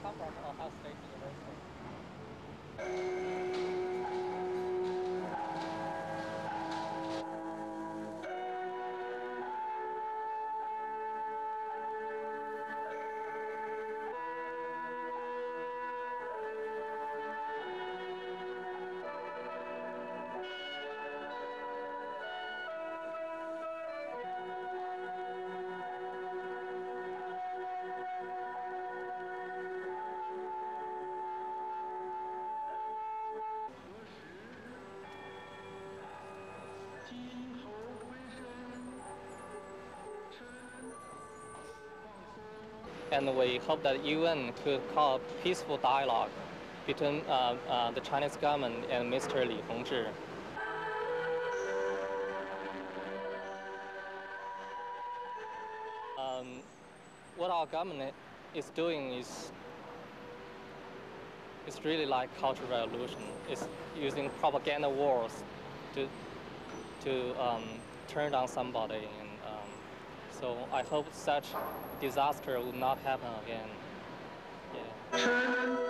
come from Ohio State University. And we hope that UN could call a peaceful dialogue between the Chinese government and Mr. Li Hongzhi. What our government is doing is really like cultural revolution. It's using propaganda wars to turn down somebody, and so I hope such disaster will not happen again. Yeah.